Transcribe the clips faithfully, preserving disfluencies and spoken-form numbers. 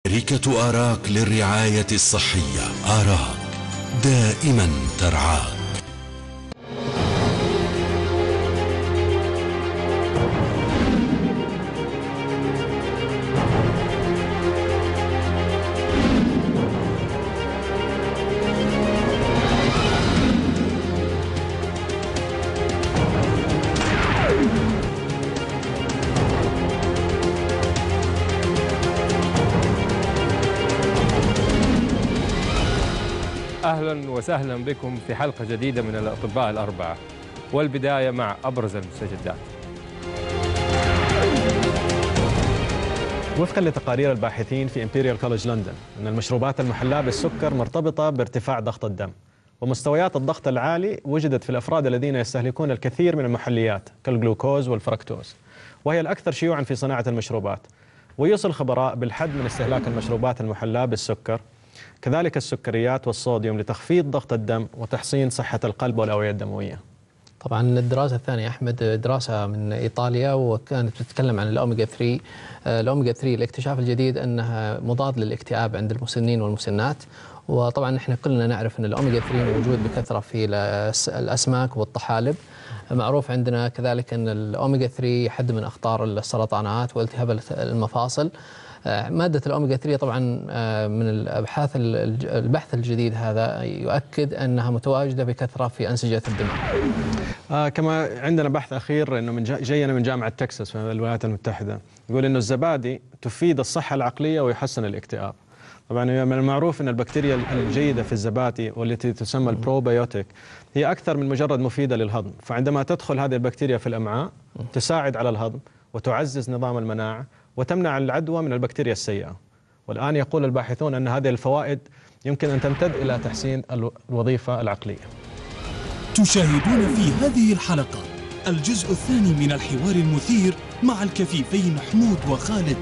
شركة آراك للرعاية الصحية. آراك دائما ترعاك. أهلا وسهلا بكم في حلقة جديدة من الأطباء الأربعة، والبداية مع أبرز المستجدات. وفقا لتقارير الباحثين في إمبيريال كوليدج لندن أن المشروبات المحلاة بالسكر مرتبطة بارتفاع ضغط الدم، ومستويات الضغط العالي وجدت في الأفراد الذين يستهلكون الكثير من المحليات كالجلوكوز والفركتوز، وهي الأكثر شيوعا في صناعة المشروبات. ويوصل الخبراء بالحد من استهلاك المشروبات المحلاة بالسكر، كذلك السكريات والصوديوم، لتخفيض ضغط الدم وتحسين صحة القلب والأوعية الدموية. طبعا الدراسة الثانية أحمد دراسة من إيطاليا، وكانت بتتكلم عن الأوميجا ثلاثة. الأوميجا ثلاثة الاكتشاف الجديد أنها مضاد للاكتئاب عند المسنين والمسنات. وطبعا نحن كلنا نعرف أن الأوميجا ثلاثة موجود بكثرة في الأسماك والطحالب. معروف عندنا كذلك أن الأوميجا ثلاثة يحد من أخطار السرطانات والتهاب المفاصل. مادة الأوميجا ثلاثة طبعا من الأبحاث البحث الجديد هذا يؤكد أنها متواجدة بكثرة في أنسجة الدماغ. آه كما عندنا بحث أخير إنه من جاينا من جامعة تكساس في الولايات المتحدة، يقول إنه الزبادي تفيد الصحة العقلية ويحسن الاكتئاب. طبعا من المعروف أن البكتيريا الجيدة في الزبادي والتي تسمى البروبيوتيك هي أكثر من مجرد مفيدة للهضم، فعندما تدخل هذه البكتيريا في الأمعاء تساعد على الهضم وتعزز نظام المناعة وتمنع العدوى من البكتيريا السيئة. والآن يقول الباحثون أن هذه الفوائد يمكن أن تمتد إلى تحسين الوظيفة العقلية. تشاهدون في هذه الحلقة الجزء الثاني من الحوار المثير مع الكفيفين حمود وخالد.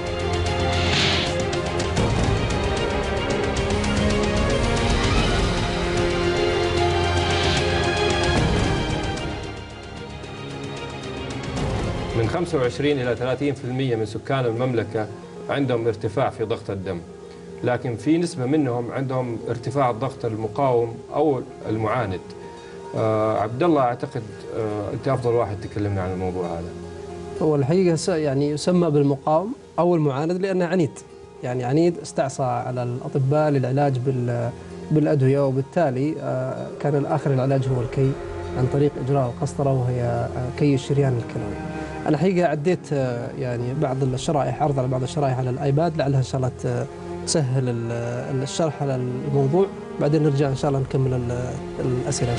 من خمسة وعشرين إلى ثلاثين بالمئة من سكان المملكة عندهم ارتفاع في ضغط الدم، لكن في نسبة منهم عندهم ارتفاع الضغط المقاوم أو المعاند. آه عبد الله، أعتقد آه أنت أفضل واحد تكلمنا عن الموضوع هذا. هو الحقيقة يعني يسمى بالمقاوم أو المعاند لأنه عنيد، يعني عنيد استعصى على الأطباء للعلاج بالأدوية، وبالتالي آه كان الآخر العلاج هو الكي عن طريق إجراء القسطرة وهي كي الشريان الكلوي. أنا حقيقة عديت يعني بعض الشرائح، عرض على بعض الشرائح على الآيباد، لعلها إن شاء الله تسهل الشرح على الموضوع، بعدين نرجع إن شاء الله نكمل الأسئلة.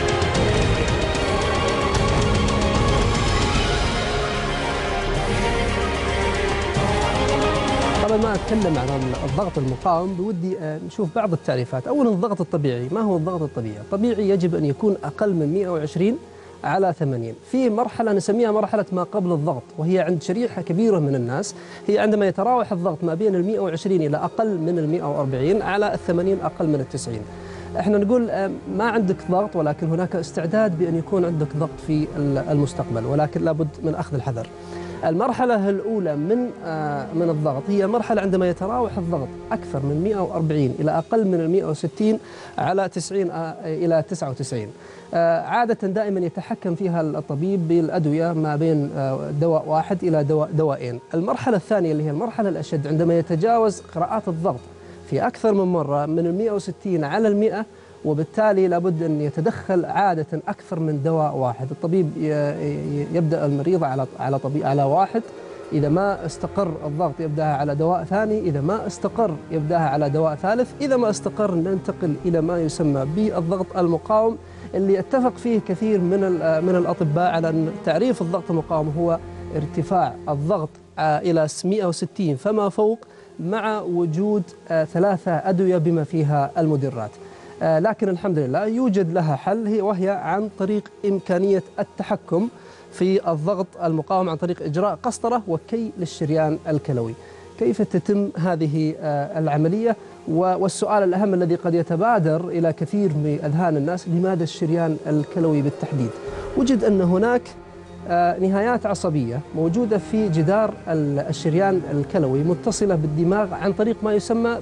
طبعا ما أتكلم عن الضغط المقاوم بودي نشوف بعض التعريفات. أولا الضغط الطبيعي، ما هو الضغط الطبيعي؟ الطبيعي يجب أن يكون أقل من مئة وعشرين على ثمانين، في مرحلة نسميها مرحلة ما قبل الضغط، وهي عند شريحة كبيرة من الناس، هي عندما يتراوح الضغط ما بين ال مئة وعشرين إلى أقل من ال مئة وأربعين، على الثمانين أقل من التسعين. احنا نقول ما عندك ضغط، ولكن هناك استعداد بأن يكون عندك ضغط في المستقبل، ولكن لابد من أخذ الحذر. المرحلة الأولى من من الضغط هي مرحلة عندما يتراوح الضغط أكثر من مئة وأربعين إلى أقل من مئة وستين على تسعين إلى تسعة وتسعين. عادة دائما يتحكم فيها الطبيب بالأدوية ما بين دواء واحد إلى دواء دوائين. المرحلة الثانية اللي هي المرحلة الأشد عندما يتجاوز قراءات الضغط في أكثر من مرة من المئة وستين على المئة، وبالتالي لابد أن يتدخل عادة أكثر من دواء واحد. الطبيب يبدأ المريض على على طبيب على واحد، إذا ما استقر الضغط يبدأها على دواء ثاني، إذا ما استقر يبدأها على دواء ثالث، إذا ما استقر ننتقل إلى ما يسمى بالضغط المقاوم، اللي اتفق فيه كثير من من الأطباء على أن تعريف الضغط المقاوم هو ارتفاع الضغط إلى مئة وستين فما فوق مع وجود ثلاثة أدوية بما فيها المدرات. لكن الحمد لله يوجد لها حل، هي وهي عن طريق إمكانية التحكم في الضغط المقاوم عن طريق إجراء قسطرة وكي للشريان الكلوي. كيف تتم هذه العملية؟ والسؤال الأهم الذي قد يتبادر إلى كثير من أذهان الناس، لماذا الشريان الكلوي بالتحديد؟ وجد أن هناك نهايات عصبية موجودة في جدار الشريان الكلوي متصلة بالدماغ عن طريق ما يسمى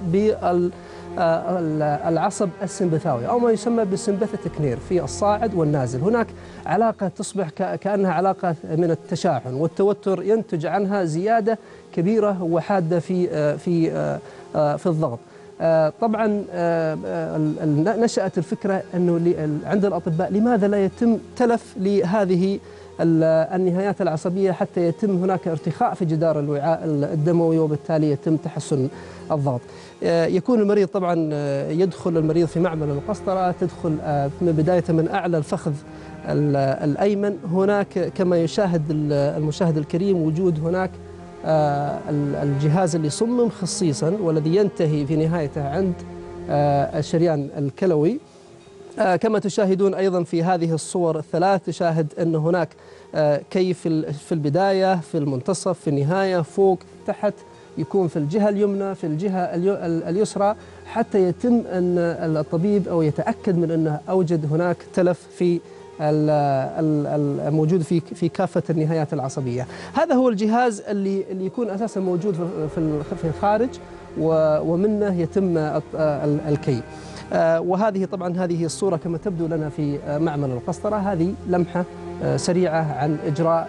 بالعصب السمبثاوي أو ما يسمى بالسمبثيك نير في الصاعد والنازل. هناك علاقة تصبح كأنها علاقة من التشاحن والتوتر، ينتج عنها زيادة كبيرة وحادة في في في الضغط. طبعا نشأت الفكرة أنه عند الأطباء لماذا لا يتم تلف لهذه النهايات العصبية حتى يتم هناك ارتخاء في جدار الوعاء الدموي وبالتالي يتم تحسن الضغط. يكون المريض طبعا يدخل المريض في معمل القسطرة، تدخل من بداية من أعلى الفخذ الأيمن. هناك كما يشاهد المشاهد الكريم وجود هناك الجهاز اللي صمم خصيصا والذي ينتهي في نهايته عند الشريان الكلوي. كما تشاهدون أيضا في هذه الصور الثلاث تشاهد أن هناك كي في البداية، في المنتصف، في النهاية، فوق، تحت، يكون في الجهة اليمنى، في الجهة اليسرى، حتى يتم أن الطبيب أو يتأكد من أنه أوجد هناك تلف في الموجود في في كافة النهايات العصبية. هذا هو الجهاز اللي اللي يكون أساسا موجود في في الخارج ومنه يتم الكي. وهذه طبعا هذه الصورة كما تبدو لنا في معمل القسطرة. هذه لمحة سريعة عن إجراء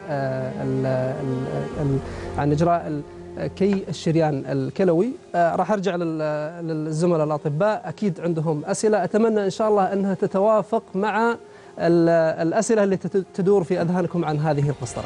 عن إجراء كي الشريان الكلوي. راح أرجع للزملاء الأطباء، أكيد عندهم أسئلة، أتمنى إن شاء الله أنها تتوافق مع الأسئلة التي تدور في أذهانكم عن هذه القسطرة.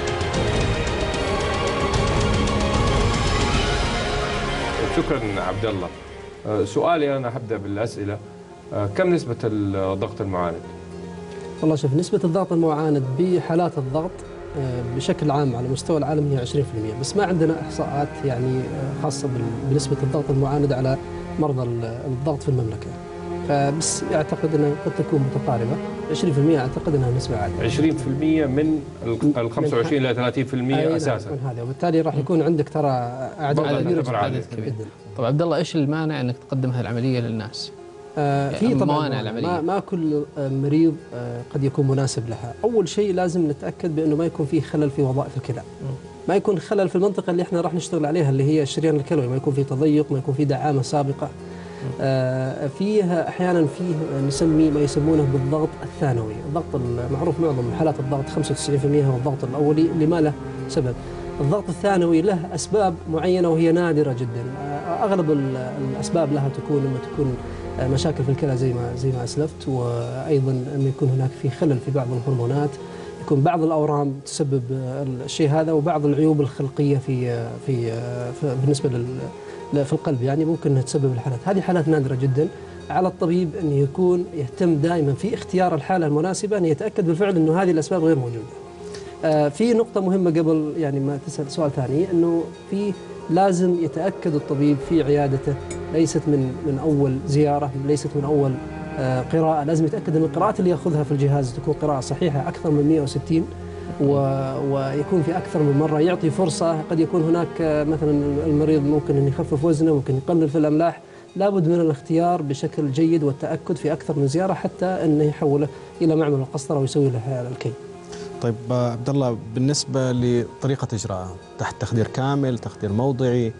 شكرا عبد الله. سؤالي أنا هبدأ بالأسئلة. كم نسبة الضغط المعاند؟ والله شوف، نسبة الضغط المعاند بحالات الضغط بشكل عام على مستوى العالم هي عشرين بالمئة، بس ما عندنا إحصاءات يعني خاصة بنسبة الضغط المعاند على مرضى الضغط في المملكة. فبس أعتقد أنها قد تكون متقاربة. عشرين بالمئة أعتقد أنها نسبة عالية. عشرين بالمئة من ال خمسة وعشرين إلى ثلاثين بالمئة أساسا. من هذا، وبالتالي راح يكون عندك ترى أعداد كبيرة جدا. طب عبد الله، إيش المانع أنك تقدم هذه العملية للناس؟ آه في طبعا ما, ما كل مريض آه قد يكون مناسب لها. أول شيء لازم نتأكد بأنه ما يكون فيه خلل في وظائف الكلى، ما يكون خلل في المنطقة اللي احنا راح نشتغل عليها اللي هي الشريان الكلوي، ما يكون فيه تضيق، ما يكون فيه دعامة سابقة. آه فيها أحيانا فيه نسمي ما يسمونه بالضغط الثانوي. الضغط المعروف معظم حالات الضغط خمسة وتسعين بالمئة هو الضغط الأولي اللي ما له سبب. الضغط الثانوي له أسباب معينة وهي نادرة جدا. آه أغلب الأسباب لها تكون لما تكون مشاكل في الكلى زي ما زي ما اسلفت، وايضا انه يكون هناك في خلل في بعض الهرمونات، يكون بعض الاورام تسبب الشيء هذا، وبعض العيوب الخلقيه في في, في بالنسبه لل في القلب يعني ممكن انها تسبب الحالات هذه. حالات نادره جدا. على الطبيب انه يكون يهتم دائما في اختيار الحاله المناسبه، ان يتاكد بالفعل انه هذه الاسباب غير موجوده. في نقطه مهمه قبل يعني ما تسال سؤال ثاني، انه في لازم يتأكد الطبيب في عيادته ليست من من أول زيارة، ليست من أول آه قراءة، لازم يتأكد أن القراءات اللي يأخذها في الجهاز تكون قراءة صحيحة أكثر من مئة وستين، ويكون في أكثر من مرة، يعطي فرصة. قد يكون هناك آه مثلا المريض ممكن أن يخفف وزنه، ممكن يقلل في الأملاح. لابد من الاختيار بشكل جيد والتأكد في أكثر من زيارة حتى أنه يحوله إلى معمل القسطرة ويسوي له الكي. طيب عبد الله، بالنسبة لطريقة إجراءها، تحت تخدير كامل، تخدير موضعي،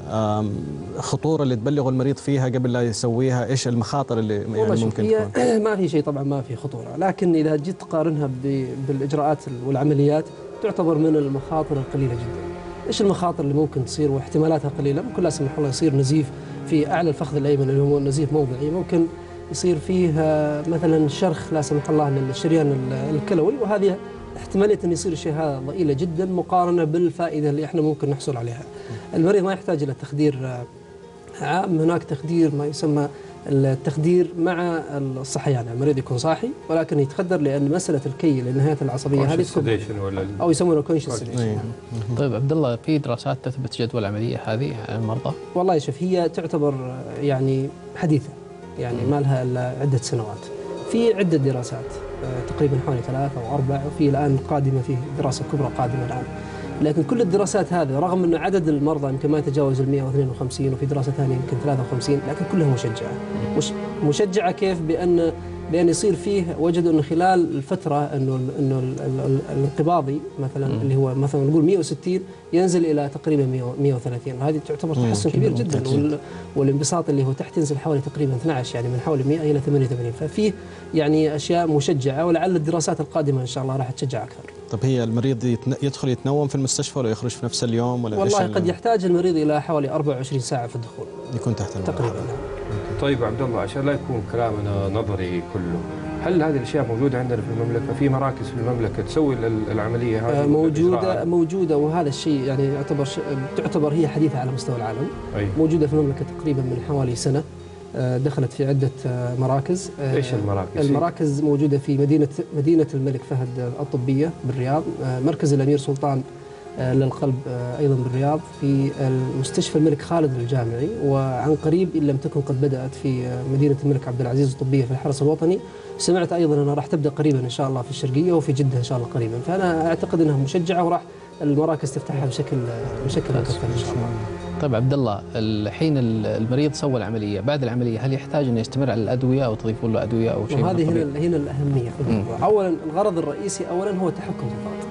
خطورة اللي تبلغ المريض فيها قبل لا يسويها، إيش المخاطر اللي يعني ممكن تكون؟ ما في شيء طبعا، ما في خطورة، لكن إذا جيت تقارنها بالإجراءات والعمليات تعتبر من المخاطر القليلة جدا. إيش المخاطر اللي ممكن تصير واحتمالاتها قليلة؟ ممكن لا سمح الله يصير نزيف في أعلى الفخذ الأيمن اللي هو نزيف موضعي، ممكن يصير فيه مثلا شرخ لا سمح الله للشريان الكلوي، وهذه احتمالية أن يصير الشيء هذا ضئيلة جدا مقارنة بالفائدة اللي احنا ممكن نحصل عليها. المريض ما يحتاج إلى تخدير عام، هناك تخدير ما يسمى التخدير مع الصحيان، المريض يكون صاحي ولكن يتخدر، لأن مسألة الكي للنهايات العصبية هذه أو يسمونه كونشس سيديشن. طيب عبد الله، في دراسات تثبت جدوى العملية هذه على المرضى؟ والله شوف، هي تعتبر يعني حديثة، يعني ما لها إلا عدة سنوات. في عدة دراسات تقريبا حوالي ثلاث أو أربع، وفي الآن قادمة، في دراسة كبرى قادمة الآن. لكن كل الدراسات هذه رغم أن عدد المرضى يمكن ما يتجاوز ال مئة واثنين وخمسين، وفي دراسة ثانية يمكن ثلاثة وخمسين، لكن كلها مشجعة. مش مشجعة كيف؟ بأن بأن يصير فيه، وجدوا أنه خلال الفترة أنه أنه الانقباضي مثلا م. اللي هو مثلا نقول مئة وستين ينزل إلى تقريبا مئة وثلاثين، هذه تعتبر تحسن كبير جدا. والانبساط اللي هو تحت ينزل حوالي تقريبا اثني عشر، يعني من حوالي مئة إلى ثمانية وثمانين. ففيه يعني أشياء مشجعة، ولعل الدراسات القادمة إن شاء الله راح تشجع أكثر. طب هي المريض يدخل يتنوم في المستشفى ولا يخرج في نفس اليوم ولا؟ والله قد يحتاج المريض إلى حوالي أربعة وعشرين ساعة في الدخول، يكون تحت المرض تقريبا. طيب عبد الله، عشان لا يكون كلامنا نظري كله، هل هذه الاشياء موجوده عندنا في المملكه؟ في مراكز في المملكه تسوي العمليه هذه؟ موجوده موجوده وهذا الشيء يعني يعتبر تعتبر هي حديثه على مستوى العالم. أي. موجوده في المملكه تقريبا من حوالي سنه، دخلت في عده مراكز. ايش المراكز؟ المراكز موجوده في مدينه مدينه الملك فهد الطبيه بالرياض، مركز الامير سلطان للقلب أيضا بالرياض، في المستشفى الملك خالد الجامعي، وعن قريب إن لم تكن قد بدأت في مدينة الملك عبد العزيز الطبية في الحرس الوطني. سمعت أيضا أنها راح تبدأ قريبا إن شاء الله في الشرقية وفي جدة إن شاء الله قريبا. فأنا أعتقد أنها مشجعة وراح المراكز تفتحها بشكل بشكل أكثر إن شاء الله. طيب عبد الله، الحين المريض سوى العملية، بعد العملية هل يحتاج أن يستمر على الأدوية أو تضيفون له أدوية أو شيء؟ وهذه هنا هنا الأهمية في الموضوع. أولا الغرض الرئيسي أولا هو التحكم في الضغط.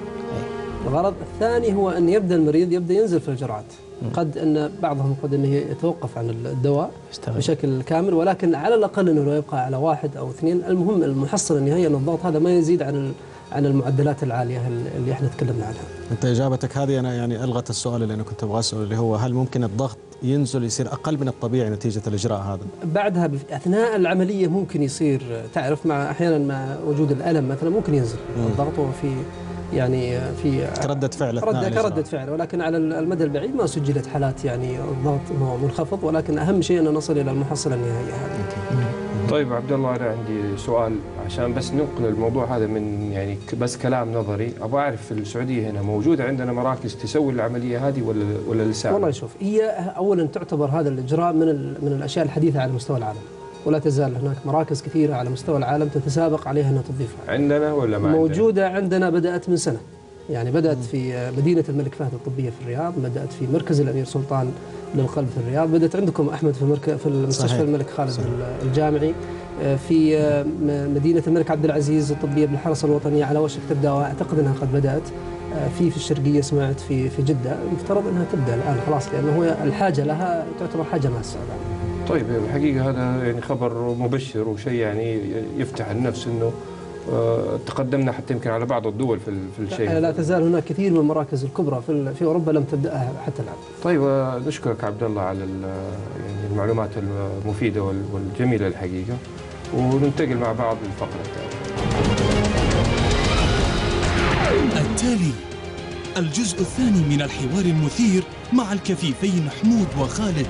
الغرض الثاني هو أن يبدأ المريض يبدأ ينزل في الجرعات. قد أن بعضهم قد أنه يتوقف عن الدواء استغل. بشكل كامل، ولكن على الأقل أنه يبقى على واحد أو اثنين. المهم المحصلة النهائية أن الضغط هذا ما يزيد عن عن المعدلات العالية اللي احنا تكلمنا عنها. أنت إجابتك هذه أنا يعني ألغت السؤال اللي أنا كنت أبغى أسأله، اللي هو هل ممكن الضغط ينزل يصير أقل من الطبيعي نتيجة الإجراء هذا؟ بعدها أثناء العملية ممكن يصير، تعرف مع أحيانا مع وجود الألم مثلا ممكن ينزل مم. الضغط، وفي يعني في كردة فعل أثناء كردة فعل، ولكن على المدى البعيد ما سجلت حالات يعني الضغط منخفض، ولكن أهم شيء أن نصل إلى المحصلة النهائية هذه. طيب عبد الله، أنا عندي سؤال عشان بس ننقل الموضوع هذا من يعني بس كلام نظري. أبغى أعرف في السعودية هنا موجودة عندنا مراكز تسوي العملية هذه ولا ولا لسه؟ والله شوف، هي أولا تعتبر هذا الإجراء من من الأشياء الحديثة على مستوى العالم، ولا تزال هناك مراكز كثيرة على مستوى العالم تتسابق عليها أنها تضيفها. عندنا ولا ما موجودة عندنا؟ عندنا بدأت من سنة، يعني بدأت في مدينة الملك فهد الطبية في الرياض، بدأت في مركز الأمير سلطان للقلب في الرياض، بدأت عندكم أحمد في مركز في المستشفى صحيح. الملك خالد صحيح. الجامعي، في مدينة الملك عبد العزيز الطبية بالحرس الوطني على وشك تبدأ، وأعتقد أنها قد بدأت في في الشرقية، سمعت في في جدة. المفترض أنها تبدأ الآن خلاص، لأنه هو الحاجة لها تعتبر حاجة ماسة. طيب الحقيقة هذا يعني خبر مبشر وشيء يعني يفتح النفس إنه تقدمنا حتى يمكن على بعض الدول في في الشيء. لا تزال هناك كثير من المراكز الكبرى في في اوروبا لم تبداها حتى الان. طيب نشكرك عبد الله على يعني المعلومات المفيده والجميله الحقيقه، وننتقل مع بعض للفقره التاليه. التالي الجزء الثاني من الحوار المثير مع الكفيفين حمود وخالد.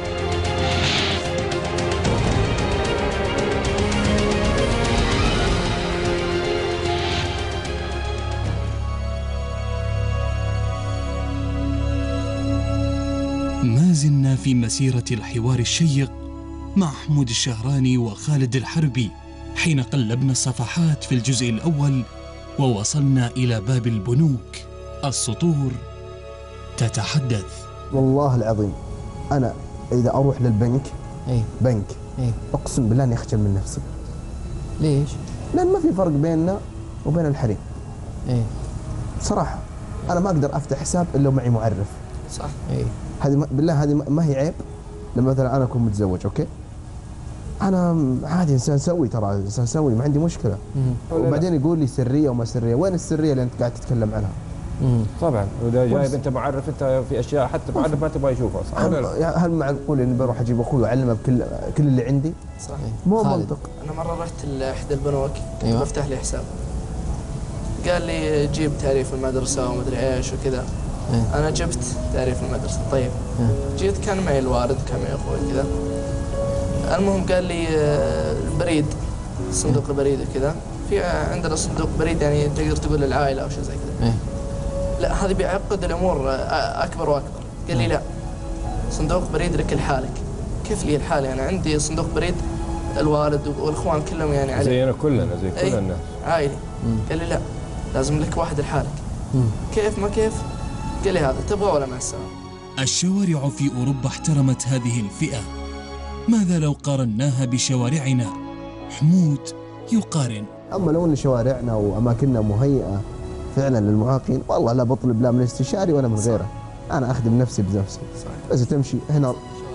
ما زلنا في مسيرة الحوار الشيق مع حمود الشهراني وخالد الحربي، حين قلبنا الصفحات في الجزء الأول ووصلنا إلى باب البنوك. السطور تتحدث. والله العظيم أنا إذا أروح للبنك أي. بنك أي. أقسم بالله أني أخجل من نفسي. ليش؟ لأن ما في فرق بيننا وبين الحريم. أي. صراحة أنا ما أقدر أفتح حساب إلا ومعي معرف. صح. أي. هذه بالله هذه ما هي عيب. لما مثلا أنا أكون متزوج أوكي، أنا عادي إنسان سوي، ترى إنسان سوي ما عندي مشكلة. مم. وبعدين يقول لي سرية وما سرية، وين السرية اللي أنت قاعد تتكلم عنها؟ مم. طبعا وإذا جايب أنت معرف، أنت في أشياء حتى معرف ما تبغى يشوفها، صح ولا لا؟ هل معقول إني بروح أجيب أخوي وأعلمه بكل كل اللي عندي؟ صحيح. مو منطق. أنا مرة رحت لإحدى البنوك أيوة. بفتح لي حساب، قال لي جيب تعريف المدرسة ومدري إيش وكذا. أيه. أنا جبت تعريف المدرسة. طيب أيه. جيت كان معي الوالد وكان معي أخوي كذا. المهم قال لي بريد، صندوق البريد وكذا، في عندنا صندوق بريد يعني تقدر تقول للعائلة أو شيء زي كذا. أيه. لا هذه بيعقد الأمور أكبر وأكبر. قال لي لا، صندوق بريد لك لحالك. كيف لي الحالة؟ أنا عندي صندوق بريد الوالد والإخوان كلهم يعني عليه. زينا كلنا زي كل الناس. عائلي. قال لي لا، لازم لك واحد لحالك. كيف ما كيف؟ قال لي هذا تبغى ولا مع السلامة. الشوارع في أوروبا احترمت هذه الفئة. ماذا لو قارناها بشوارعنا؟ حمود يقارن. أما لو أن شوارعنا وأماكننا مهيئة فعلا للمعاقين، والله لا بطلب لا من استشاري ولا من غيره، أنا أخدم نفسي بنفسي. بس تمشي هنا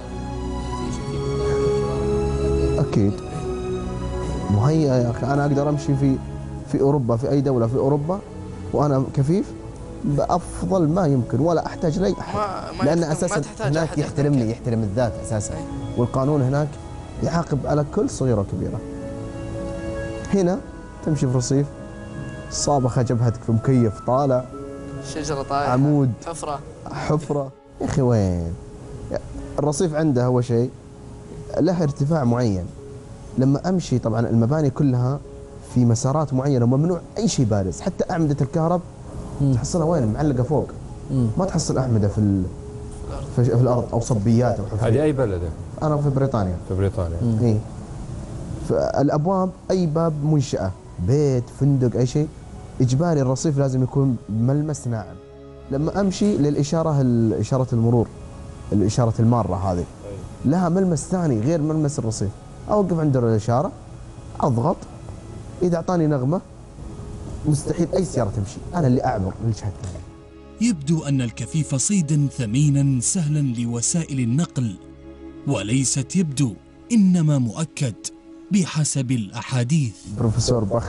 أكيد مهيئة يا أخي. أنا أقدر أمشي في في أوروبا، في أي دولة في أوروبا وأنا كفيف بأفضل ما يمكن، ولا أحتاج لأي أحد، لأن أساسا هناك يحترمني، يحترم الذات أساسا، والقانون هناك يعاقب على كل صغيرة وكبيرة. هنا تمشي في رصيف صابخة جبهتك في مكيف طالع، شجرة طايحة، عمود، حفرة حفرة. يا أخي وين الرصيف؟ عنده هو شيء له ارتفاع معين. لما أمشي طبعا المباني كلها في مسارات معينة وممنوع أي شيء بارز، حتى أعمدة الكهرب تحصلها وين؟ معلقة فوق، ما تحصل أعمدة في ال... في, في الأرض أو صبيات أو حفريات. هذه أي بلد؟ أنا في بريطانيا. في بريطانيا. إيه. فالأبواب أي باب منشأة، بيت، فندق، أي شيء، إجباري الرصيف لازم يكون ملمس ناعم. لما أمشي للإشارة، إشارة المرور، الإشارة المارة هذه لها ملمس ثاني غير ملمس الرصيف. أوقف عند الإشارة، أضغط، إذا أعطاني نغمة مستحيل أي سيارة تمشي، أنا اللي أعبر للجهة الثانية. يبدو أن الكفيف صيدا ثمينا سهلا لوسائل النقل، وليست يبدو إنما مؤكد بحسب الأحاديث. بروفيسور بخت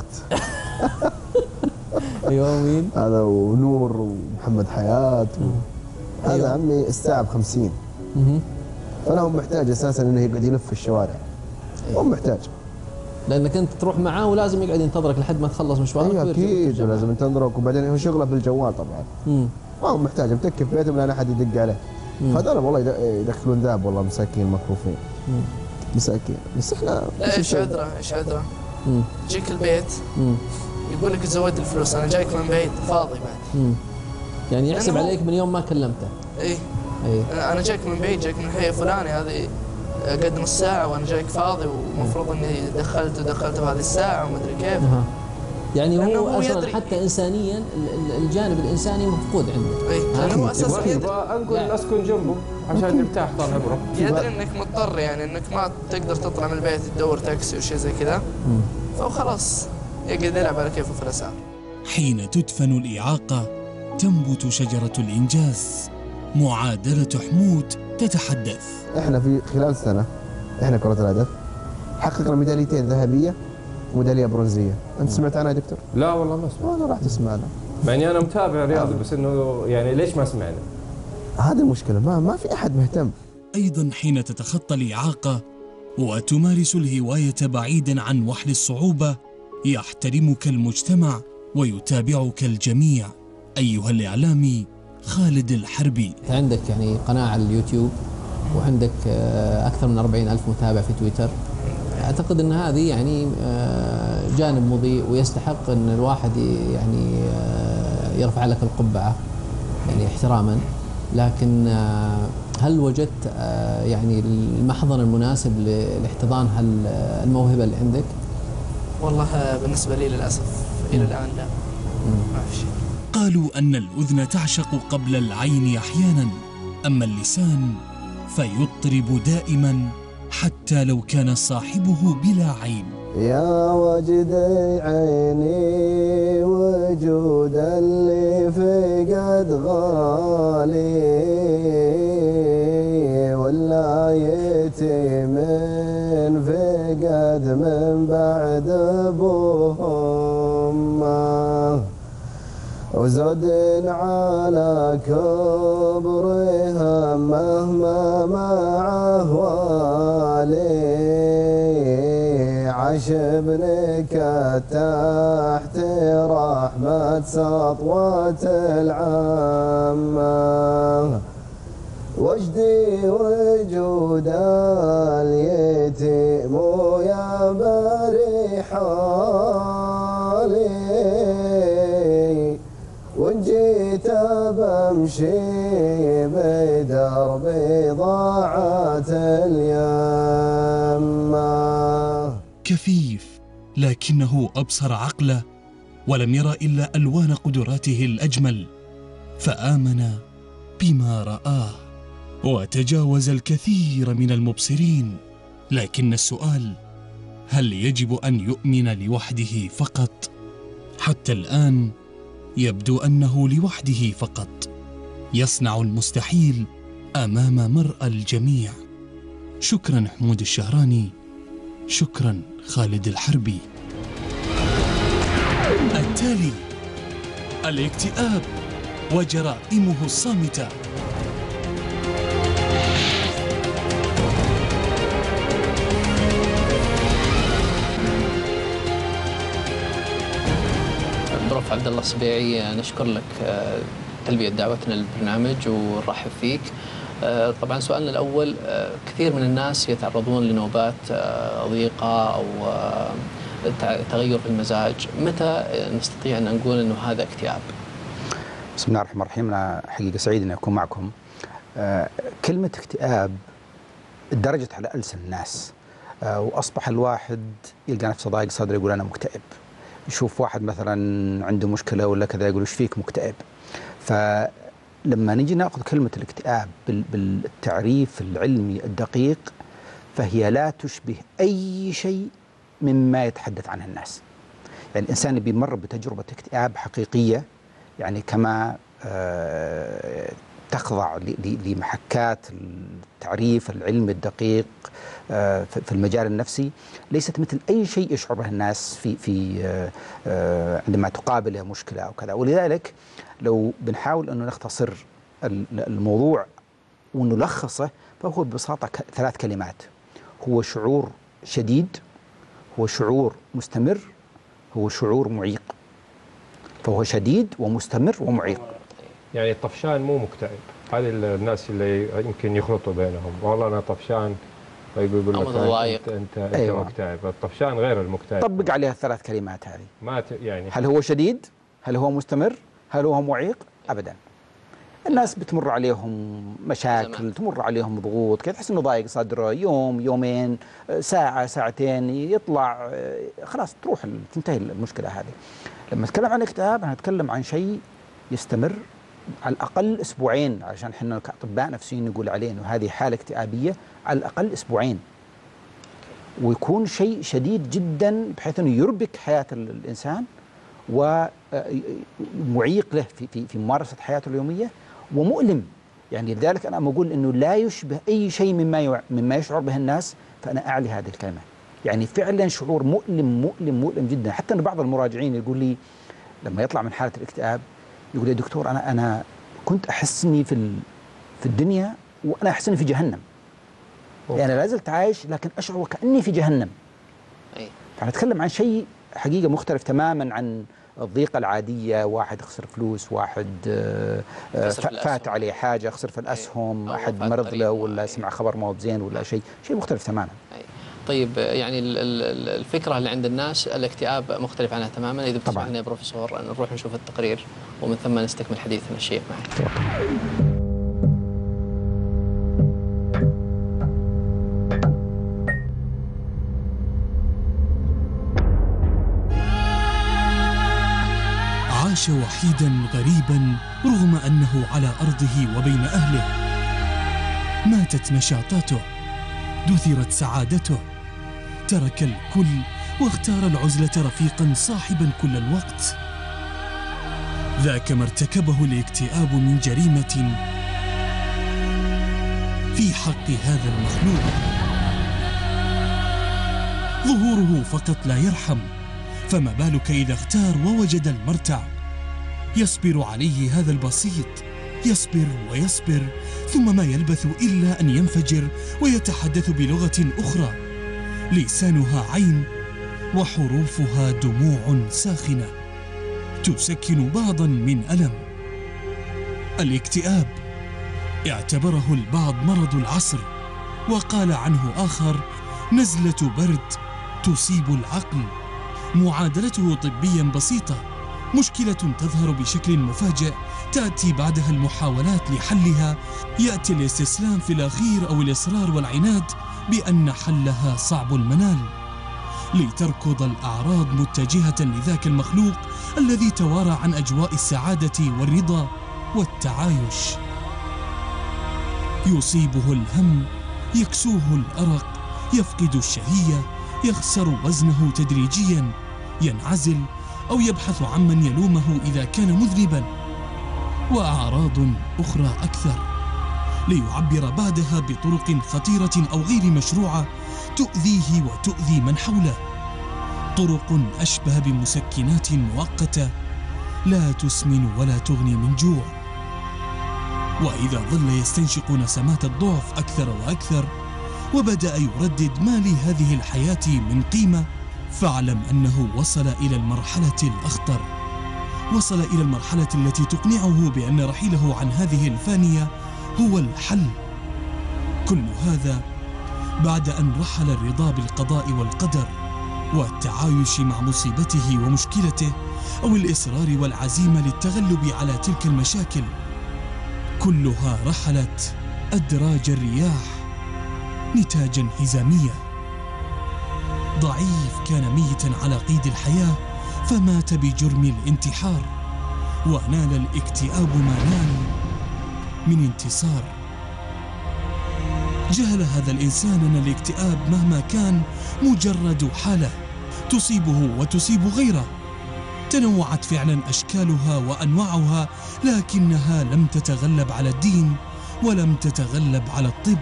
ايوه مين؟ هذا ونور ومحمد حياة و... هذا عمي الساعة بخمسين، فأنا هو محتاج أساسا إنه يقعد يلف في الشوارع، هو محتاج، لأنك أنت تروح معاه ولازم يقعد ينتظرك لحد ما تخلص مشوارك. أيوة أكيد لازم ينتظرك، وبعدين هو شغله بالجوال طبعا. امم ما هو محتاج متكي في بيته ولا أحد يدق عليه. هذول والله يدخلون ذاب، والله مساكين مكروفين. مساكين. بس احنا لا ايش عذره ايش عذره؟ يجيك البيت يقول لك زود الفلوس، انا جايك من بعيد فاضي بعد. امم يعني يحسب عليك من يوم ما كلمته. اي اي انا جايك من بعيد، جايك من حي فلاني، هذه قد نص ساعه وانا جايك فاضي، ومفروض اني دخلت ودخلت بهذه الساعه ومدري كيف. أه. يعني هو, هو اصلا يدري. حتى انسانيا الجانب الانساني مفقود عنده. اي لانه هو اساسا يدري، انقل اسكن جنبه عشان يرتاح طال عمره. يدري انك مضطر، يعني انك ما تقدر تطلع من البيت تدور تاكسي وشيء زي كذا، فهو خلاص يقعد يلعب على كيفه في الاسعار. حين تدفن الإعاقة تنبت شجرة الإنجاز. معادلة حمود تتحدث. احنا في خلال سنة احنا كرة الهدف حققنا ميداليتين ذهبية وميدالية برونزية. انت سمعت عنها يا دكتور؟ لا والله ما سمعت. انا راح تسمع عنها. مع اني انا متابع رياضي، بس انه يعني ليش ما سمعنا؟ هذه المشكلة، ما ما في احد مهتم. أيضا حين تتخطى الإعاقة وتمارس الهواية بعيدا عن وحل الصعوبة يحترمك المجتمع ويتابعك الجميع. أيها الإعلامي خالد الحربي، عندك يعني قناة على اليوتيوب وعندك أكثر من أربعين ألف متابع في تويتر. أعتقد أن هذه يعني جانب مضيء ويستحق أن الواحد يعني يرفع لك القبعة يعني احتراما. لكن هل وجدت يعني المحضن المناسب لاحتضان الموهبة اللي عندك؟ والله بالنسبة لي للأسف إلى الآن لا، ما في شيء. قالوا أن الأذن تعشق قبل العين أحيانا، أما اللسان فيطرب دائما حتى لو كان صاحبه بلا عين. يا وجد عيني وجود اللي فقد غالي، ولا يتيمن فقد من بعد ابوهم، وزد على كبرها مهما معه والي، عش ابنك تحت رحمة سطوة العامة، وجدي وجود اليتيم يا بري حالي، وإن جيت بمشي بدربي ضاعت اليمة. كفيف لكنه أبصر عقله ولم يرى إلا ألوان قدراته الأجمل، فآمن بما رآه وتجاوز الكثير من المبصرين. لكن السؤال هل يجب أن يؤمن لوحده فقط؟ حتى الآن يبدو أنه لوحده فقط، يصنع المستحيل أمام مرأى الجميع. شكرا حمود الشهراني، شكرا خالد الحربي. التالي الاكتئاب وجرائمه الصامتة. بروف عبد الله الصبيعي، نشكر لك تلبية دعوتنا للبرنامج ونرحب فيك. طبعا سؤالنا الأول، كثير من الناس يتعرضون لنوبات ضيقة أو تغير في المزاج، متى نستطيع أن نقول أنه هذا اكتئاب؟ بسم الله الرحمن الرحيم. أنا حقيقة سعيد أن أكون معكم. كلمة اكتئاب درجت على ألسن الناس، وأصبح الواحد يلقى نفسه ضايق صدره يقول أنا مكتئب. يشوف واحد مثلا عنده مشكلة ولا كذا يقول ايش فيك مكتئب. فلما نجي ناخذ كلمة الاكتئاب بالتعريف العلمي الدقيق فهي لا تشبه أي شيء مما يتحدث عنه الناس. يعني الإنسان اللي بيمر بتجربة اكتئاب حقيقية، يعني كما تخضع لمحكات التعريف العلمي الدقيق في المجال النفسي، ليست مثل أي شيء يشعر به الناس في في عندما تقابله مشكلة أو كذا. ولذلك لو بنحاول أنه نختصر الموضوع ونلخصه فهو ببساطة ثلاث كلمات: هو شعور شديد، هو شعور مستمر، هو شعور معيق. فهو شديد ومستمر ومعيق. يعني الطفشان مو مكتئب، هذه الناس اللي يمكن يخلطوا بينهم، والله أنا طفشان فيقول لك أنت أنت, أنت أيوة. مكتئب. الطفشان غير المكتئب. طبق عليها الثلاث كلمات هذه. ما يعني هل هو شديد؟ هل هو مستمر؟ هل هو معيق؟ أبدا. الناس بتمر عليهم مشاكل، تمر عليهم ضغوط، كذا تحس انه ضايق صدره يوم يومين ساعة ساعتين، يطلع خلاص تروح تنتهي المشكلة هذه. لما نتكلم عن الاكتئاب نتكلم عن شيء يستمر على الأقل أسبوعين، عشان احنا كأطباء نفسيين نقول عليه إنه هذه حالة اكتئابية على الأقل أسبوعين، ويكون شيء شديد جدا بحيث إنه يربك حياة الإنسان ومعيق له في في في ممارسة حياته اليومية ومؤلم. يعني لذلك أنا أقول إنه لا يشبه أي شيء مما مما يشعر به الناس، فأنا أعلي هذه الكلمة. يعني فعلا شعور مؤلم مؤلم مؤلم جدا. حتى أن بعض المراجعين يقول لي لما يطلع من حالة الاكتئاب يقول لي دكتور أنا أنا كنت أحس إني في في الدنيا وأنا أحس إني في جهنم. يعني أنا لا زلت عايش لكن أشعر وكأني في جهنم. فنتكلم عن شيء حقيقة مختلف تماما عن الضيقة العادية، واحد خسر فلوس، واحد فات عليه حاجة، خسر في الأسهم، أحد مرض له ولا سمع خبر ما هو بزين ولا شيء، شيء مختلف تماما. طيب يعني الفكرة اللي عند الناس الاكتئاب مختلف عنها تماما. إذا بتسمح لنا يا بروفيسور نروح نشوف التقرير ومن ثم نستكمل حديثنا الشيق معك. عاش وحيدا غريبا رغم أنه على أرضه وبين أهله. ماتت نشاطاته، دثرت سعادته، ترك الكل واختار العزلة رفيقا صاحبا كل الوقت. ذاك ما ارتكبه الاكتئاب من جريمة في حق هذا المخلوق. ظهوره فقط لا يرحم، فما بالك إذا اختار ووجد المرتع. يصبر عليه هذا البسيط، يصبر ويصبر، ثم ما يلبث إلا أن ينفجر ويتحدث بلغة أخرى، لسانها عين وحروفها دموع ساخنة تسكن بعضا من ألم. الاكتئاب اعتبره البعض مرض العصر، وقال عنه آخر نزلة برد تصيب العقل. معادلته طبيا بسيطة، مشكلة تظهر بشكل مفاجئ تأتي بعدها المحاولات لحلها، يأتي الاستسلام في الأخير أو الإصرار والعناد بأن حلها صعب المنال، لتركض الأعراض متجهة لذاك المخلوق الذي توارى عن أجواء السعادة والرضا والتعايش. يصيبه الهم، يكسوه الأرق، يفقد الشهية، يخسر وزنه تدريجيا، ينعزل أو يبحث عمن يلومه إذا كان مذنبا، وأعراض أخرى أكثر ليعبر بعدها بطرق خطيرة أو غير مشروعة تؤذيه وتؤذي من حوله، طرق أشبه بمسكنات مؤقتة لا تسمن ولا تغني من جوع. وإذا ظل يستنشق نسمات الضعف أكثر وأكثر وبدأ يردد ما لهذه الحياة من قيمة، فاعلم أنه وصل إلى المرحلة الأخطر، وصل إلى المرحلة التي تقنعه بأن رحيله عن هذه الفانية هو الحل. كل هذا بعد أن رحل الرضا بالقضاء والقدر والتعايش مع مصيبته ومشكلته، أو الإصرار والعزيمة للتغلب على تلك المشاكل. كلها رحلت أدراج الرياح نتاجا هزامية. ضعيف كان ميتا على قيد الحياة فمات بجرم الانتحار، ونال الاكتئاب ما نال من انتصار. جهل هذا الإنسان أن الاكتئاب مهما كان مجرد حالة تصيبه وتصيب غيره، تنوعت فعلا أشكالها وأنواعها، لكنها لم تتغلب على الدين ولم تتغلب على الطب.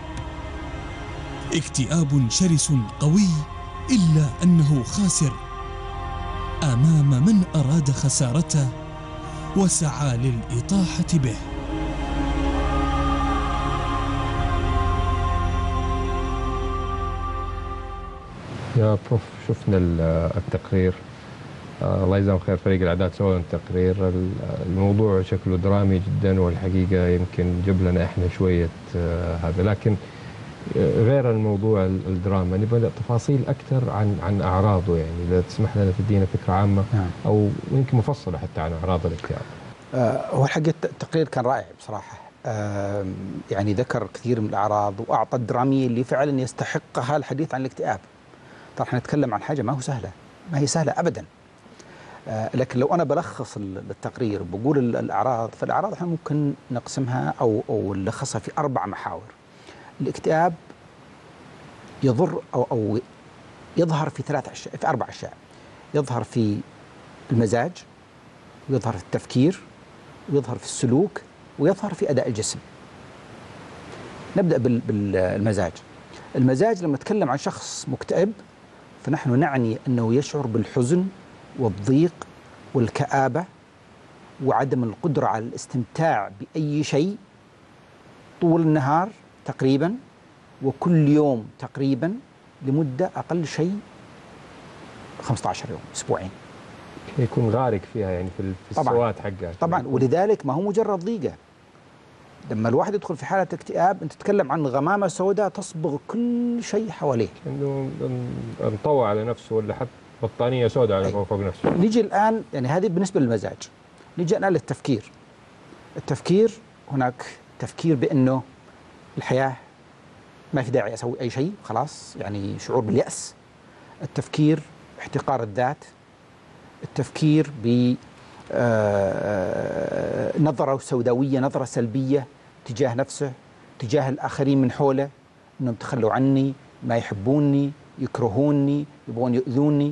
اكتئاب شرس قوي، إلا أنه خاسر أمام من أراد خسارته وسعى للإطاحة به. يا بروف، شفنا التقرير، آه الله يجزاهم خير فريق الإعداد سووا التقرير. الموضوع شكله درامي جدا، والحقيقة يمكن جاب لنا إحنا شوية آه هذا، لكن غير الموضوع الدراما نبغى تفاصيل أكثر عن عن أعراضه، يعني إذا تسمح لنا تدينا فكرة عامة نعم. أو يمكن مفصلة حتى عن أعراض الاكتئاب. آه هو الحقيقة التقرير كان رائع بصراحة، آه يعني ذكر كثير من الأعراض وأعطى الدرامية اللي فعلا يستحقها الحديث عن الاكتئاب. طبعا احنا نتكلم عن حاجة ما هو سهلة، ما هي سهلة أبدا. آه لكن لو أنا بلخص التقرير بقول الأعراض، فالأعراض احنا ممكن نقسمها أو أو نلخصها في أربع محاور. الاكتئاب يضر أو أو يظهر في ثلاث أشياء، في أربع أشياء. يظهر في المزاج، ويظهر في التفكير، ويظهر في السلوك، ويظهر في أداء الجسم. نبدأ بالمزاج. المزاج لما نتكلم عن شخص مكتئب فنحن نعني أنه يشعر بالحزن والضيق والكآبة وعدم القدرة على الاستمتاع بأي شيء طول النهار تقريبا، وكل يوم تقريبا لمدة أقل شيء خمسة عشر يوم، أسبوعين. يكون غارق فيها يعني في السواد حقها. طبعا، ولذلك ما هو مجرد ضيقة. لما الواحد يدخل في حالة اكتئاب أنت تتكلم عن غمامة سوداء تصبغ كل شيء حواليه. إنه انطوى على نفسه ولا حتى بطانية سوداء على فوق نفسه. نيجي الآن، يعني هذه بالنسبة للمزاج. نيجي الآن للتفكير. التفكير هناك تفكير بأنه الحياة ما في داعي أسوي أي شيء، خلاص، يعني شعور باليأس. التفكير باحتقار الذات. التفكير ب نظرة سوداوية، نظرة سلبية تجاه نفسه، تجاه الآخرين من حوله، أنهم تخلوا عني، ما يحبوني، يكرهوني، يبغون يؤذوني.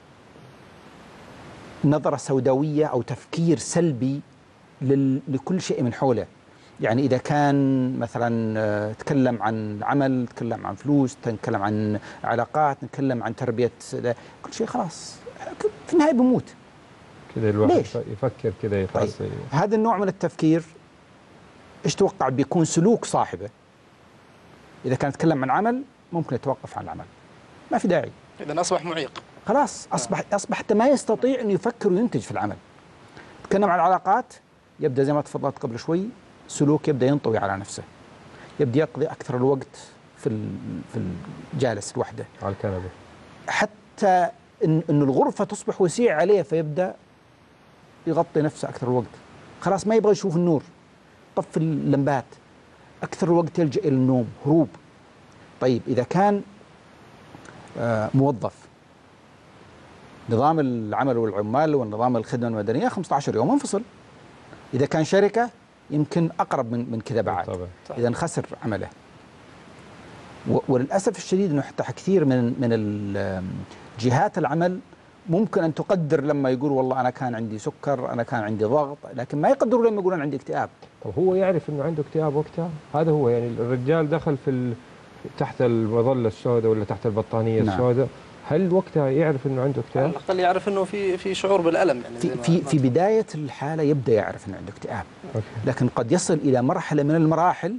نظرة سوداوية أو تفكير سلبي لكل شيء من حوله. يعني إذا كان مثلا تكلم عن عمل، تكلم عن فلوس، تكلم عن علاقات، نتكلم عن تربية، كل شيء خلاص في النهاية بموت. كذا الواحد يفكر كذا يخلص. طيب. هذا النوع من التفكير ايش توقع بيكون سلوك صاحبه؟ إذا كان يتكلم عن عمل ممكن يتوقف عن العمل، ما في داعي. إذا أصبح معيق، خلاص أصبح أصبح حتى ما يستطيع أن يفكر وينتج في العمل. تكلم عن العلاقات، يبدأ زي ما تفضلت قبل شوي، سلوك يبدأ ينطوي على نفسه، يبدأ يقضي أكثر الوقت في في الجالس لوحده على الكنبة، حتى إن إن الغرفة تصبح وسيعة عليه، فيبدأ يغطي نفسه أكثر الوقت. خلاص ما يبغى يشوف النور، طفي اللمبات، أكثر الوقت يلجأ إلى النوم، هروب. طيب إذا كان موظف، نظام العمل والعمال والنظام الخدمة المدنية خمسة عشر يوم انفصل. إذا كان شركة يمكن أقرب من من كذا بعد، إذا خسر عمله. وللاسف الشديد انه حتى كثير من من جهات العمل ممكن ان تقدر لما يقول والله انا كان عندي سكر، انا كان عندي ضغط، لكن ما يقدروا لما يقولون انا عندي اكتئاب. طب هو يعرف انه عنده اكتئاب وقتها؟ هذا هو يعني الرجال دخل في ال... تحت المظله السوداء ولا تحت البطانيه نعم. السوداء، هل وقتها يعرف انه عنده اكتئاب؟ على الاقل يعرف انه في في شعور بالالم يعني في في, في بدايه الحاله يبدا يعرف انه عنده اكتئاب. أوكي. لكن قد يصل الى مرحله من المراحل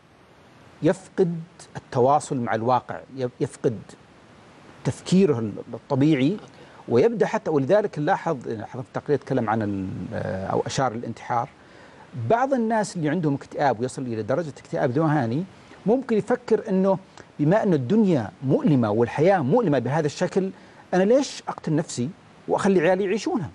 يفقد التواصل مع الواقع، يفقد تفكيره الطبيعي ويبدا حتى، ولذلك نلاحظ حضرتك التقرير تكلم عن او اشار للانتحار. بعض الناس اللي عندهم اكتئاب ويصل الى درجه اكتئاب ذهاني ممكن يفكر انه بما ان الدنيا مؤلمه والحياه مؤلمه بهذا الشكل، انا ليش اقتل نفسي واخلي عيالي يعيشونها؟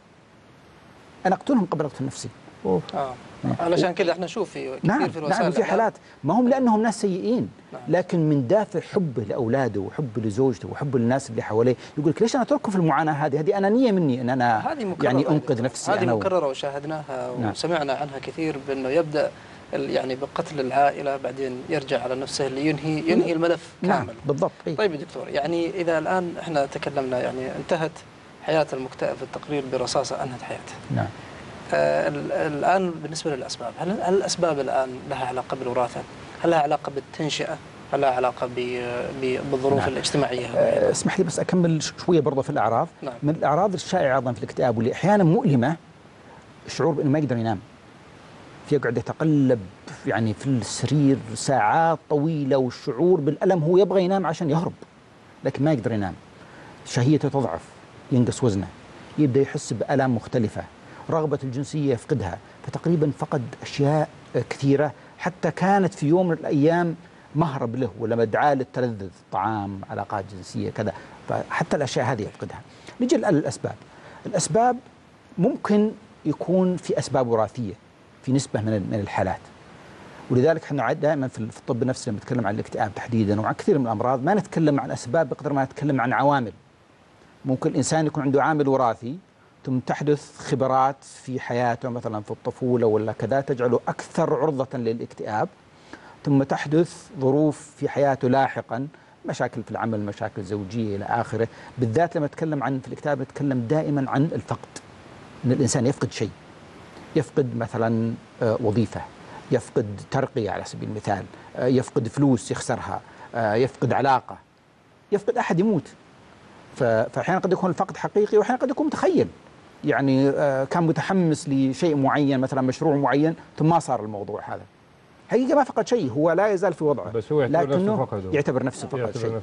انا اقتلهم قبل اقتل نفسي. أوه. آه. علشان كذا احنا نشوف في كثير نعم في الوسائل نعم في حالات ما هم لانهم ناس سيئين، نعم. لكن من دافع حبه لاولاده وحبه لزوجته وحبه للناس اللي حواليه يقول لك ليش انا اتركه في المعاناه هذه؟ هذه انانيه مني ان انا يعني انقذ نفسي. هذه مكرره وشاهدناها نعم. وسمعنا عنها كثير، بانه يبدا يعني بقتل العائله بعدين يرجع على نفسه لينهي ينهي الملف نعم. كامل. بالضبط. أي. طيب يا دكتور، يعني اذا الان احنا تكلمنا يعني انتهت حياه المكتئب في التقرير برصاصه انهت حياته. نعم. آه الآن بالنسبة للأسباب، هل هل الأسباب الآن لها علاقة بالوراثة؟ هل لها علاقة بالتنشئة؟ هل لها علاقة بالظروف نعم. الاجتماعية؟ آه اسمح لي بس أكمل شوية برضه في الأعراض. نعم. من الأعراض الشائعة أيضا في الاكتئاب واللي أحيانا مؤلمة الشعور بأنه ما يقدر ينام. يقعد يتقلب يعني في السرير ساعات طويلة والشعور بالألم، هو يبغى ينام عشان يهرب لكن ما يقدر ينام. شهيته تضعف، ينقص وزنه، يبدأ يحس بآلام مختلفة، رغبة الجنسية يفقدها، فتقريبا فقد أشياء كثيرة حتى كانت في يوم من الأيام مهرب له ولا مدعاة للتلذذ، طعام، علاقات جنسية كذا، فحتى الأشياء هذه يفقدها. نجي للأسباب. الأسباب ممكن يكون في أسباب وراثية في نسبة من من الحالات، ولذلك احنا دائما في الطب النفسي لما نتكلم عن الاكتئاب تحديدا وعن كثير من الأمراض ما نتكلم عن أسباب بقدر ما نتكلم عن عوامل. ممكن الإنسان يكون عنده عامل وراثي ثم تحدث خبرات في حياته مثلا في الطفولة ولا كذا تجعله أكثر عرضة للاكتئاب، ثم تحدث ظروف في حياته لاحقا، مشاكل في العمل، مشاكل زوجية إلى آخره. بالذات لما نتكلم عن في الاكتئاب نتكلم دائما عن الفقد، أن الإنسان يفقد شيء، يفقد مثلا وظيفة، يفقد ترقية على سبيل المثال، يفقد فلوس يخسرها، يفقد علاقة، يفقد أحد يموت. فأحيانا قد يكون الفقد حقيقي وأحيانا قد يكون متخيل، يعني كان متحمس لشيء معين مثلا مشروع معين ثم ما صار الموضوع هذا. حقيقة ما فقد شيء، هو لا يزال في وضعه بس هو يعتبر لكنه نفسه فقد يعتبر نفسه فقد شيء.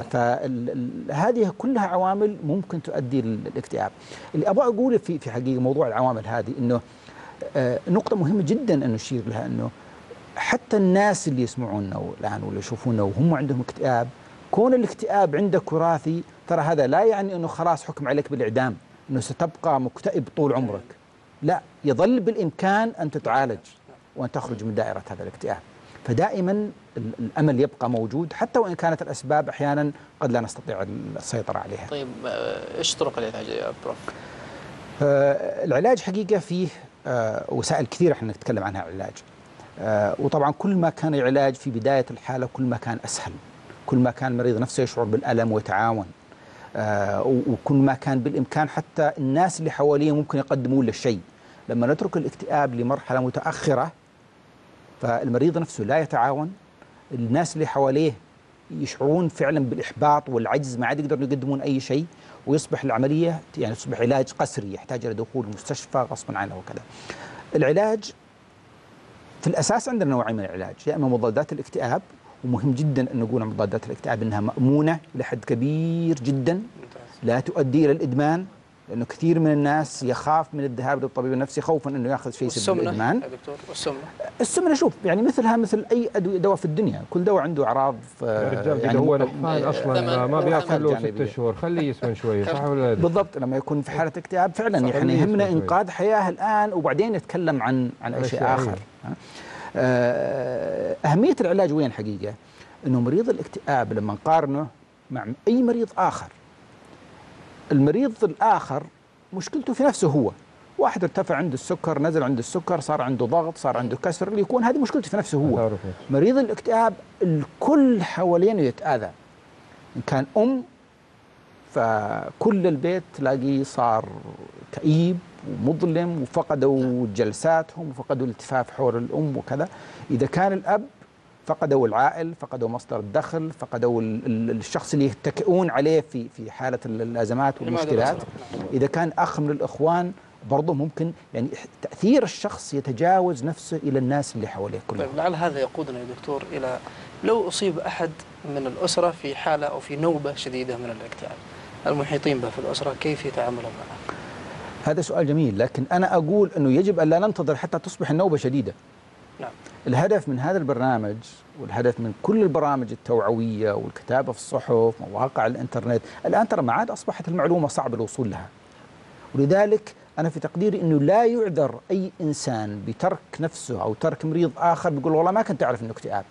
فهذه كلها عوامل ممكن تؤدي للاكتئاب. اللي أبغى أقوله في في حقيقة موضوع العوامل هذه إنه آه نقطة مهمة جدا أن نشير لها، إنه حتى الناس اللي يسمعونا الآن ولا يشوفونا وهم عندهم اكتئاب، كون الاكتئاب عندك وراثي ترى هذا لا يعني أنه خلاص حكم عليك بالإعدام، أنه ستبقى مكتئب طول عمرك. لا، يظل بالإمكان أن تتعالج وأن تخرج من دائرة هذا الاكتئاب. فدائما الأمل يبقى موجود حتى وإن كانت الأسباب أحيانا قد لا نستطيع السيطرة عليها. طيب إيش طرق العلاج يا بروف؟ آه العلاج حقيقة فيه آه وسائل كثيرة احنا نتكلم عنها العلاج. آه وطبعا كل ما كان العلاج في بداية الحالة كل ما كان أسهل، كل ما كان المريض نفسه يشعر بالألم ويتعاون، آه وكل ما كان بالإمكان حتى الناس اللي حواليه ممكن يقدمون له شيء. لما نترك الاكتئاب لمرحلة متأخرة فالمريض نفسه لا يتعاون، الناس اللي حواليه يشعرون فعلا بالإحباط والعجز، ما عاد يقدرون يقدمون أي شيء، ويصبح العملية يعني تصبح علاج قسري يحتاج إلى دخول المستشفى غصبا عنه وكذا. العلاج في الأساس عندنا نوعين من العلاج، يا إما مضادات الاكتئاب، ومهم جدا أن نقول عن مضادات الاكتئاب أنها مأمونة لحد كبير جدا، لا تؤدي إلى الإدمان، لأنه كثير من الناس يخاف من الذهاب للطبيب النفسي خوفا أنه يأخذ شيء يسبب الإدمان. يا دكتور والسمنة؟ السمنة شوف يعني مثلها مثل أي دواء في الدنيا، كل دواء عنده أعراض. يا رجال يعني هو الحال أصلا ما بياكل له ست شهور، خليه يسمن شوية، صح ولا؟ بالضبط، لما يكون في حالة اكتئاب فعلا يعني يهمنا إنقاذ حياة الآن وبعدين نتكلم عن عن أي شيء آخر. أهمية العلاج وين حقيقة؟ إنه مريض الاكتئاب لما نقارنه مع أي مريض آخر، المريض الآخر مشكلته في نفسه هو، واحد ارتفع عنده السكر، نزل عنده السكر، صار عنده ضغط، صار عنده كسر، اللي يكون هذه مشكلته في نفسه هو. مريض الاكتئاب الكل حوالينه يتآذى، إن كان أم فكل البيت تلاقيه صار كئيب ومظلم، وفقدوا جلساتهم وفقدوا الالتفاف حول الأم وكذا. إذا كان الأب فقدوا العائل، فقدوا مصدر الدخل، فقدوا الشخص اللي يتكئون عليه في في حالة الأزمات والمشكلات. إذا كان أخ من الإخوان برضه ممكن يعني تأثير الشخص يتجاوز نفسه إلى الناس اللي حواليه كلهم. طيب لعل هذا يقودنا يا دكتور إلى لو أصيب أحد من الأسرة في حالة أو في نوبة شديدة من الاكتئاب، المحيطين به في الأسرة كيف يتعاملون معه؟ هذا سؤال جميل، لكن أنا أقول أنه يجب أن لا ننتظر حتى تصبح النوبة شديدة. نعم. الهدف من هذا البرنامج والهدف من كل البرامج التوعوية والكتابة في الصحف، مواقع الإنترنت، الآن ترى ما عاد أصبحت المعلومة صعب الوصول لها، ولذلك أنا في تقديري أنه لا يعذر أي إنسان بترك نفسه أو ترك مريض آخر بيقول والله ما كنت أعرف أنه اكتئاب.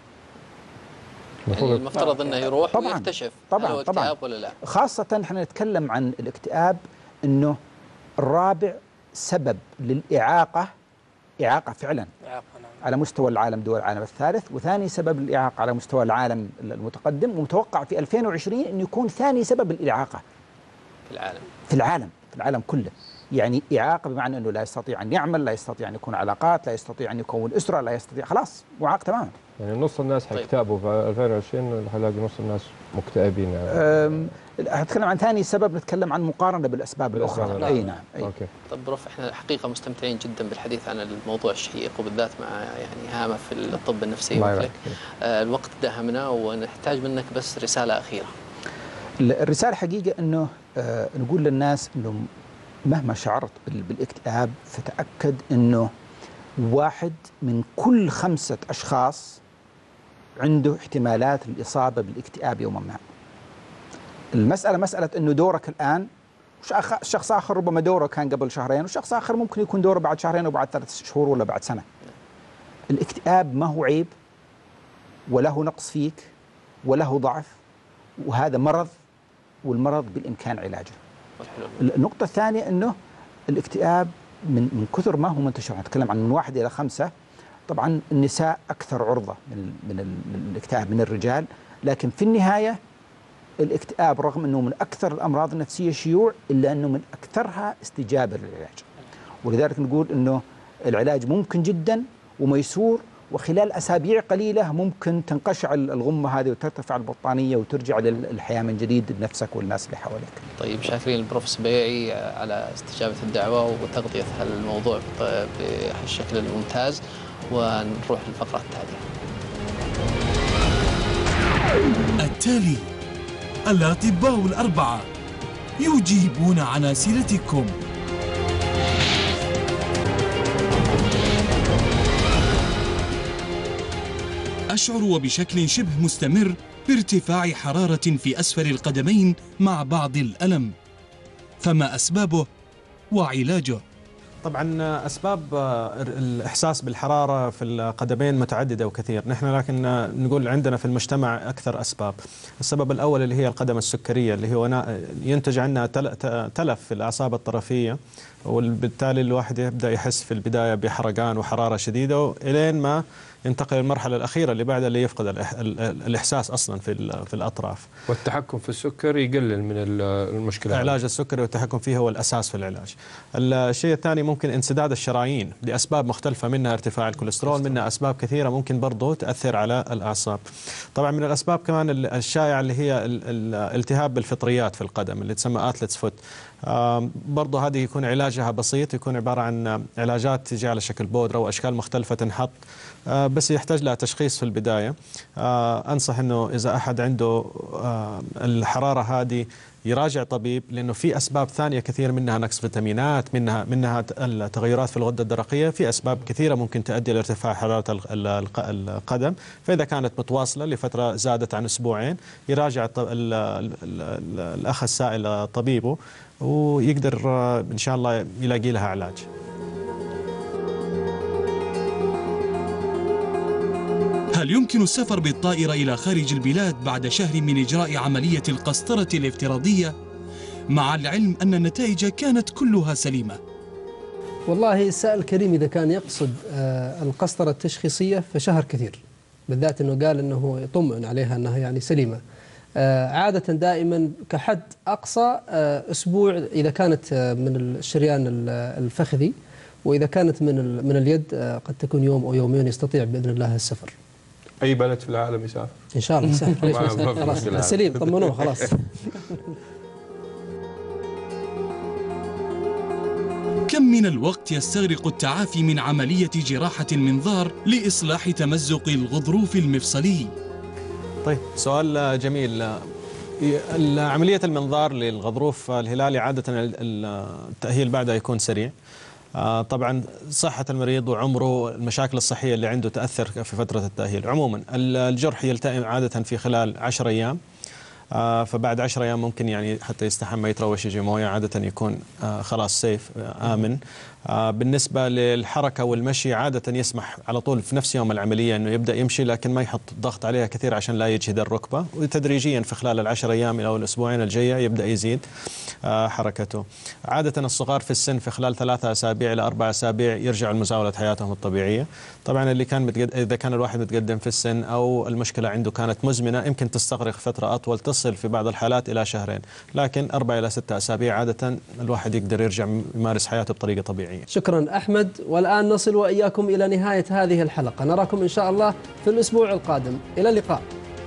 يعني المفترض أنه يروح طبعاً ويكتشف طبعاً هل هو طبعاً اكتئاب ولا لا. خاصة احنا نتكلم عن الاكتئاب أنه الرابع سبب للإعاقة، إعاقة فعلا على مستوى العالم دول العالم الثالث، وثاني سبب للإعاقة على مستوى العالم المتقدم، ومتوقع في ألفين وعشرين أن يكون ثاني سبب الإعاقة في العالم في العالم في العالم كله. يعني إعاقة بمعنى أنه لا يستطيع أن يعمل، لا يستطيع أن يكون علاقات، لا يستطيع أن يكون أسرة، لا يستطيع، خلاص معاق تماما. يعني نص الناس حيكتئبوا في ألفين وعشرين، حلاقي نص الناس مكتئبين. يعني أتكلم عن ثاني سبب، نتكلم عن مقارنة بالأسباب الأخرى. لا. أي نعم. أي. أوكي. طب بروف، احنا حقيقة مستمتعين جدا بالحديث عن الموضوع الشيق، وبالذات مع يعني هامة في الطب النفسي وفلك. آه الوقت داهمنا، ونحتاج منك بس رسالة أخيرة. الرسالة حقيقة أنه آه نقول للناس أنه مهما شعرت بالاكتئاب فتأكد أنه واحد من كل خمسة أشخاص عنده احتمالات الإصابة بالاكتئاب يوما ما. المسألة مسألة أنه دورك الآن، شخص آخر ربما دوره كان قبل شهرين، وشخص آخر ممكن يكون دوره بعد شهرين وبعد ثلاث شهور ولا بعد سنة. الاكتئاب ما هو عيب وله نقص فيك وله ضعف، وهذا مرض، والمرض بالإمكان علاجه. النقطة الثانية أنه الاكتئاب من من كثر ما هو منتشر، نتكلم عن من واحد إلى خمسة، طبعا النساء أكثر عرضة من من الاكتئاب من الرجال، لكن في النهاية الاكتئاب رغم أنه من أكثر الأمراض النفسية شيوع إلا أنه من أكثرها استجابة للعلاج، ولذلك نقول أنه العلاج ممكن جدا وميسور، وخلال أسابيع قليلة ممكن تنقشع الغمة هذه وترتفع البطانية وترجع للحياة من جديد لنفسك والناس اللي حواليك. طيب شاكرين البروف سبيعي على استجابة الدعوة وتغطية الموضوع بالشكل الممتاز، ونروح للفقرة التالية. التالي الأطباء الأربعة يجيبون عن أسئلتكم. أشعر وبشكل شبه مستمر بارتفاع حرارة في أسفل القدمين مع بعض الألم، فما أسبابه وعلاجه؟ طبعا أسباب الإحساس بالحرارة في القدمين متعددة وكثير، نحن لكن نقول عندنا في المجتمع أكثر أسباب. السبب الأول اللي هي القدم السكرية، اللي هو ينتج عنها تلف في الأعصاب الطرفية، وبالتالي الواحد يبدأ يحس في البداية بحرقان وحرارة شديدة، إلين ما ينتقل المرحلة الأخيرة اللي بعدها اللي يفقد الإحساس أصلا في في الأطراف. والتحكم في السكر يقلل من المشكلة. علاج السكري والتحكم فيه هو الأساس في العلاج. الشيء الثاني ممكن انسداد الشرايين لأسباب مختلفة، منها ارتفاع الكوليسترول، منها أسباب كثيرة ممكن برضو تأثر على الأعصاب. طبعا من الأسباب كمان الشائعة اللي هي الالتهاب بالفطريات في القدم اللي تسمى آتلتس فوت، برضو هذه يكون علاجها بسيط، يكون عبارة عن علاجات تجي على شكل بودرة وأشكال مختلفة تنحط، بس يحتاج لها تشخيص في البداية. أنصح أنه إذا أحد عنده الحرارة هذه يراجع طبيب، لأنه في أسباب ثانية كثير، منها نقص فيتامينات، منها منها التغيرات في الغدة الدرقية، في أسباب كثيرة ممكن تؤدي لارتفاع حرارة القدم. فإذا كانت متواصلة لفترة زادت عن أسبوعين يراجع الأخ السائل طبيبه، ويقدر إن شاء الله يلاقي لها علاج. هل يمكن السفر بالطائرة إلى خارج البلاد بعد شهر من إجراء عملية القسطرة الافتراضية، مع العلم أن النتائج كانت كلها سليمة؟ والله السائل الكريم إذا كان يقصد القسطرة التشخيصية فشهر كثير، بالذات أنه قال أنه يطمئن عليها أنها يعني سليمة. عادة دائما كحد أقصى أسبوع إذا كانت من الشريان الفخذي، وإذا كانت من من اليد قد تكون يوم أو يومين يستطيع بإذن الله السفر. أي بلد في العالم يسافر؟ إن شاء الله يسافر. خلاص سليم، طمنوه خلاص. كم من الوقت يستغرق التعافي من عملية جراحة المنظار لإصلاح تمزق الغضروف المفصلي؟ طيب سؤال جميل. عملية المنظار للغضروف الهلالي عادة التأهيل بعدها يكون سريع. طبعا صحة المريض وعمره، المشاكل الصحية اللي عنده تأثر في فترة التأهيل. عموما الجرح يلتئم عادة في خلال عشر أيام، فبعد عشر أيام ممكن يعني حتى يستحمى يتروش يجي مويه، عادة يكون خلاص سيف آمن. بالنسبة للحركة والمشي عادة يسمح على طول في نفس يوم العملية أنه يبدأ يمشي، لكن ما يحط ضغط عليها كثير عشان لا يجهد الركبة، وتدريجيا في خلال العشر أيام أو الأسبوعين الجاية يبدأ يزيد حركته. عادة الصغار في السن في خلال ثلاثة أسابيع إلى أربع أسابيع يرجعوا لمزاولة حياتهم الطبيعية. طبعا اللي كان متقد... إذا كان الواحد متقدم في السن أو المشكلة عنده كانت مزمنة يمكن تستغرق فترة أطول، تصل في بعض الحالات إلى شهرين، لكن أربع إلى ستة أسابيع عادة الواحد يقدر يرجع يمارس حياته بطريقة طبيعية. شكرا أحمد، والآن نصل وإياكم إلى نهاية هذه الحلقة، نراكم إن شاء الله في الأسبوع القادم، إلى اللقاء.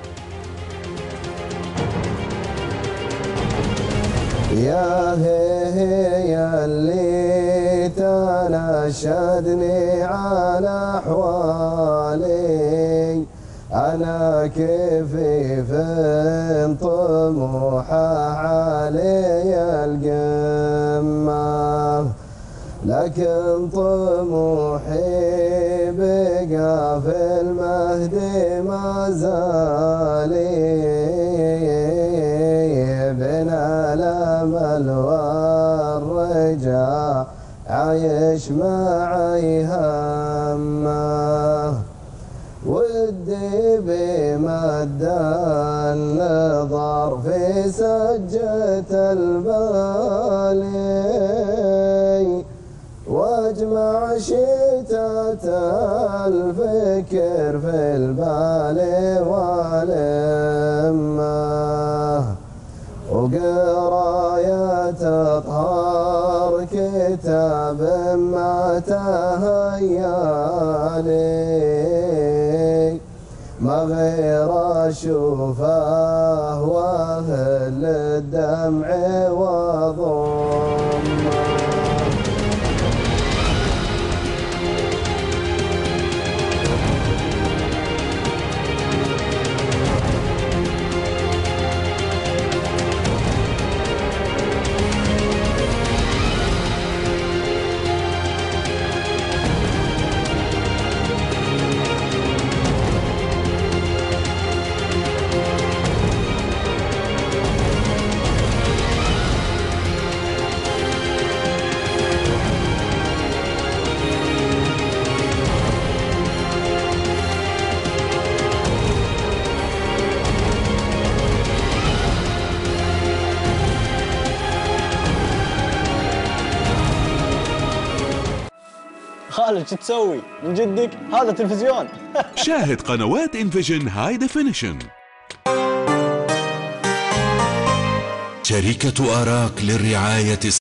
يا هي يا اللي تناشدني على أحوالي، أنا كيفي في طموحه علي القمة، لكن طموحي بقى في المهدي ما زالي، بين الأمل والرجاء عايش معي همه، ودي بمد النظر في سجة البالي، واجمع شتات الفكر في البال والمه، وقراية أطهار كتاب ما تهيالي، ما غير أشوفه وأهل الدمع وضمه. خالد شو تسوي؟ من جدك؟ هذا تلفزيون. شاهد قنوات انفيجن هاي ديفينيشن. شركة آراك للرعاية